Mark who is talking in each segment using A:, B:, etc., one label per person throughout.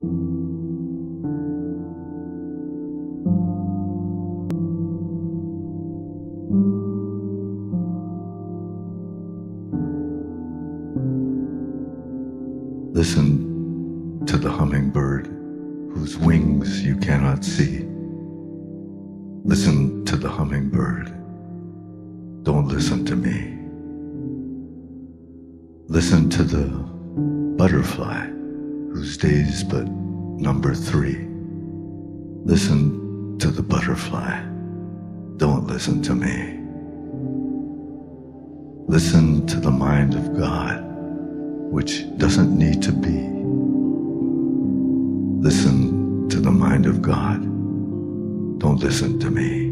A: Listen to the hummingbird whose wings you cannot see. Listen to the hummingbird. Don't listen to me. Listen to the butterfly whose day's but number 3. Listen to the butterfly. Don't listen to me. Listen to the mind of God, which doesn't need to be. Listen to the mind of God. Don't listen to me.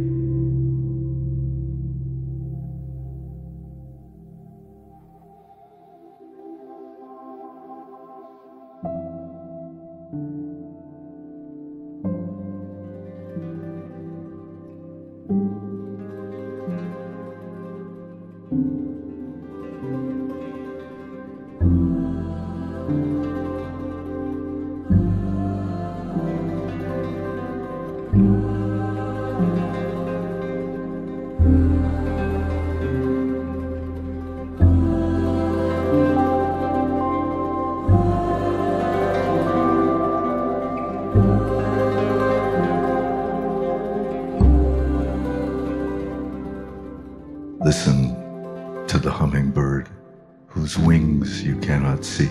A: Listen to the hummingbird whose wings you cannot see.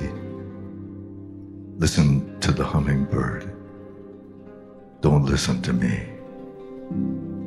A: Listen to the hummingbird. Don't listen to me.